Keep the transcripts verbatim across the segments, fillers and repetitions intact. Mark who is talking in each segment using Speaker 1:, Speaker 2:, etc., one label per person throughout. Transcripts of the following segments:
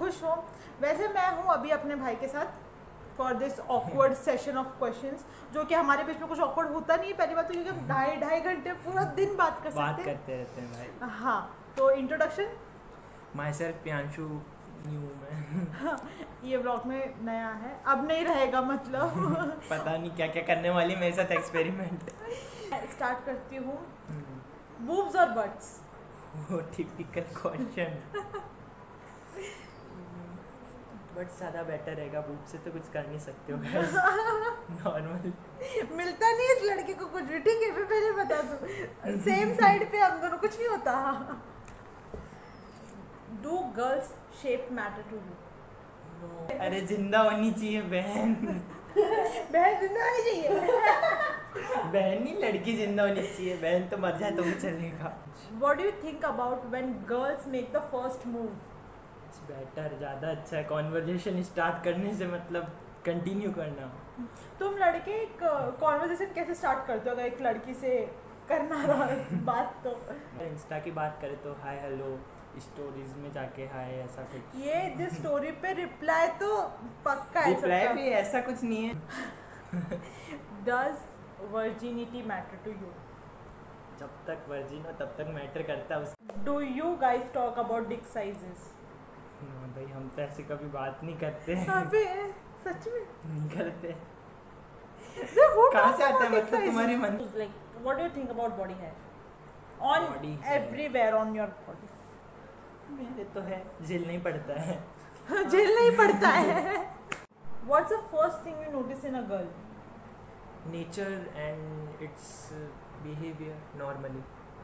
Speaker 1: खुश हो। वैसे मैं हूँ अभी अपने भाई के साथ for this awkward session of questions, जो कि हमारे बीच में कुछ ऑकवर्ड होता नहीं है। पहली बात तो क्योंकि हम ढाई ढाई घंटे पूरा दिन बात कर
Speaker 2: बात
Speaker 1: सकते हैं
Speaker 2: करते रहते हैं भाई।
Speaker 1: हाँ, तो इंट्रोडक्शन।
Speaker 2: माई सेल्फ प्रियांशु न्यू मैं
Speaker 1: हाँ, ये ब्लॉग में नया है, अब नहीं रहेगा मतलब
Speaker 2: पता नहीं क्या क्या करने वाली मेरे साथ एक्सपेरिमेंट।
Speaker 1: स्टार्ट करती हूँ, बूब्स और बट्स।
Speaker 2: वो टिपिकल क्वेश्चन। बट ज़्यादा बेटर रहेगा, बूब से तो कुछ कर नहीं सकते हो नॉर्मल
Speaker 1: मिलता नहीं इस लड़के को कुछ भी, ठीक है मैं पहले बता दूँ, सेम साइड पे हम दोनों, कुछ नहीं होता। Do girls shape matter to you?
Speaker 2: अरे जिंदा होनी चाहिए बहन।
Speaker 1: बहन जिंदा होनी चाहिए
Speaker 2: बहन नहीं, लड़की जिंदा होनी चाहिए, बहन तो मर जाए तो भी चलेगा।
Speaker 1: What do you think about when girls make the first move?
Speaker 2: It's better, ज़्यादा अच्छा है। कॉन्वर्जेशन स्टार्ट करने से मतलब कंटिन्यू करना।
Speaker 1: तुम लड़के एक कॉन्वर्सेशन कैसे स्टार्ट करते हो अगर एक लड़की से करना रहा बात? तो
Speaker 2: इंस्टा की बात करें तो हाय हेलो, स्टोरीज में जाके हाय, ऐसा कुछ।
Speaker 1: ये दिस स्टोरी पे रिप्लाई तो पक्का है सबका।
Speaker 2: रिप्लाई भी ऐसा कुछ नहीं है।
Speaker 1: Does virginity matter to you?
Speaker 2: जब तक वर्जिन हो तब तक मैटर करता है उस।
Speaker 1: Do you guys talk about dick sizes?
Speaker 2: हाँ भाई, हम तो ऐसे कभी बात नहीं करते।
Speaker 1: अबे सच में
Speaker 2: नहीं करते।
Speaker 1: Who
Speaker 2: कहाँ
Speaker 1: talks
Speaker 2: से आता है
Speaker 1: about dick
Speaker 2: मतलब
Speaker 1: sizes?
Speaker 2: तुम्हारे मन?
Speaker 1: Like, what do you think about body hair? On
Speaker 2: Body hair.
Speaker 1: everywhere on your body.
Speaker 2: मेरे तो है, झेल नहीं पड़ता है।
Speaker 1: झेल नहीं पड़ता है। What's the first thing you notice in a girl?
Speaker 2: Nature and its behaviour normally.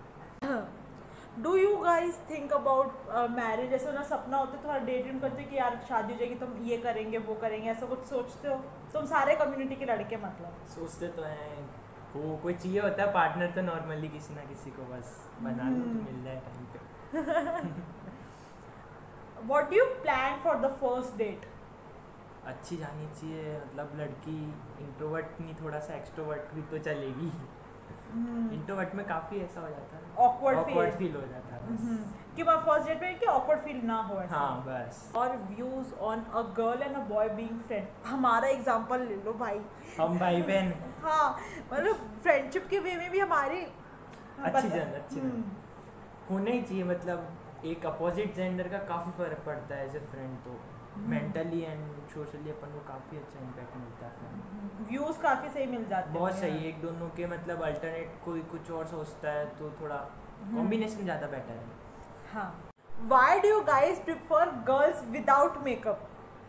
Speaker 1: Do you guys think about marriage? जैसे ना सपना होता है, थोड़ा डे ड्रीम करते हो कि यार शादी हो जाएगी तो हम ये करेंगे वो करेंगे, ऐसा कुछ सोचते हो तुम? सारे कम्युनिटी के लड़के मतलब
Speaker 2: सोचते तो हैं, वो कोई चाहिए होता है पार्टनर तो नॉर्मली किसी ना किसी को बस बना लो तो मिल जाए टाइम पे।
Speaker 1: What do you plan for the first date?
Speaker 2: अच्छी जानी चाहिए, मतलब लड़की इंट्रोवर्ट नहीं, थोड़ा सा एक्सट्रोवर्ट भी तो चलेगी। इंट्रोवर्ट में काफ़ी ऐसा हो जाता है,
Speaker 1: Awkward feel.
Speaker 2: फील हो जाता है बस।
Speaker 1: कि वहाँ फर्स्ट डेट में कि awkward feel ना हो ऐसा।
Speaker 2: हाँ बस।
Speaker 1: और views on a girl and a boy being friend. हमारा एग्जांपल ले लो भाई,
Speaker 2: हम भाई बहन।
Speaker 1: हाँ मतलब फ्रेंडशिप के वे में भी हमारी
Speaker 2: अच्छी जन अच्छी जन होना ही चाहिए। मतलब एक अपोजिट जेंडर का काफ़ी फर्क पड़ता है एज ए फ्रेंड, तो मेंटली एंड सोशली अपन को काफ़ी अच्छा इम्पैक्ट मिलता है।
Speaker 1: व्यूज काफी सही मिल जाते हैं,
Speaker 2: बहुत सही। एक दोनों के मतलब अल्टरनेट कोई कुछ और सोचता है तो थोड़ा कॉम्बिनेशन ज़्यादा बेटर है।
Speaker 1: हाँ। Why do you guys prefer girls without makeup?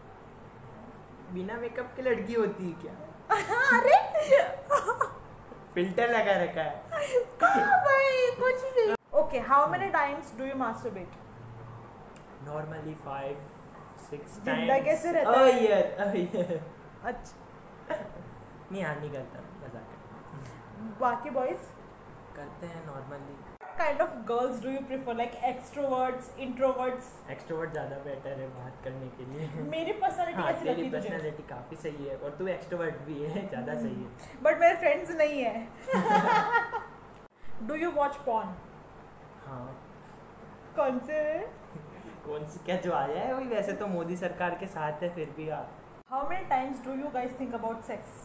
Speaker 2: बिना मेकअप के लड़की होती है क्या?
Speaker 1: अरे
Speaker 2: फिल्टर लगा रखा है।
Speaker 1: कहाँ भाई, कुछ नहीं। Okay, how many times do you masturbate?
Speaker 2: Normally five six
Speaker 1: जिंदा
Speaker 2: टाइम्स।
Speaker 1: कैसे रहता
Speaker 2: अ
Speaker 1: है?
Speaker 2: Year a year.
Speaker 1: अच्छा,
Speaker 2: नहीं हाँ नहीं करता, मजाक
Speaker 1: बाकी बॉयज
Speaker 2: करते हैं normally.
Speaker 1: Kind of girls do you prefer, like extroverts, introverts?
Speaker 2: Extrovert ज़्यादा बेटर है बात करने के लिए।
Speaker 1: मेरी पर्सनालिटी
Speaker 2: हाँ
Speaker 1: कैसी
Speaker 2: तेरी
Speaker 1: लगती है तुझे?
Speaker 2: पर्सनालिटी काफ़ी सही है और तू एक्सट्रोवर्ट भी है, ज़्यादा सही है।
Speaker 1: बट मेरे फ्रेंड्स नहीं है। Do you watch porn?
Speaker 2: हाँ।
Speaker 1: कौन से?
Speaker 2: कौन सी क्या जो आया है वही, वैसे तो मोदी सरकार के साथ है फिर भी। आप
Speaker 1: how many times do you guys think about sex?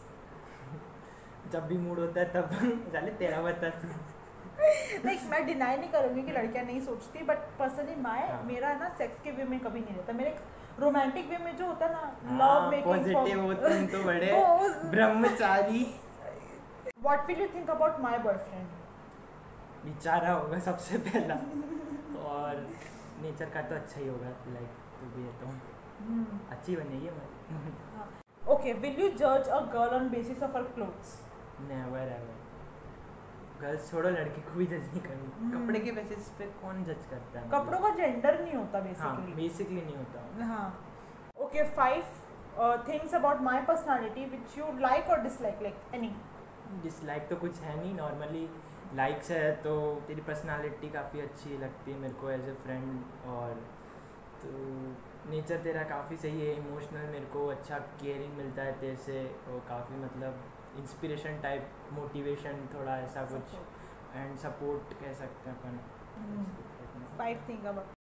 Speaker 2: जब भी मूड होता है तब चले तेरा बता तू।
Speaker 1: लाइक मैं डिनाई नहीं करूँगी कि लड़कियां नहीं सोचती, बट पर्सनली मैं
Speaker 2: हाँ।
Speaker 1: मेरा ना सेक्स के वे में कभी नहीं रहता। मेरे रोमांटिक वे में जो होता है ना,
Speaker 2: हाँ,
Speaker 1: लव मेकिंग,
Speaker 2: पॉजिटिव हो तुम तो बड़े
Speaker 1: वो-
Speaker 2: ब्रह्मचारी।
Speaker 1: What will you think about my boyfriend?
Speaker 2: बेचारा होगा सबसे पहला, और नेचर का तो अच्छा ही होगा, लाइक तू भी है तो अच्छी बनेगी मैं।
Speaker 1: ओके, विल यू जज a girl on basis of her clothes?
Speaker 2: Never ever. Girls छोड़ो, लड़के को भी जज नहीं करनी। कपड़े के बेसिस पे कौन जज करता है?
Speaker 1: कपड़ों का जेंडर नहीं होता
Speaker 2: हाँ
Speaker 1: बेसिकली।
Speaker 2: बेसिकली नहीं होता।
Speaker 1: हाँ। Okay, five things about my personality which you like और डिसलाइक, लाइक एनी?
Speaker 2: डिसलाइक तो कुछ है नहीं, नॉर्मली लाइक्स है तो तेरी पर्सनालिटी काफ़ी अच्छी लगती है मेरे को एज ए फ्रेंड, और तो नेचर तेरा काफ़ी सही है, इमोशनल, मेरे को अच्छा केयरिंग मिलता है तेरे से, और काफ़ी मतलब इंस्पिरेशन टाइप, मोटिवेशन थोड़ा ऐसा कुछ, एंड सपोर्ट कह सकते हैं अपन।
Speaker 1: Five thing about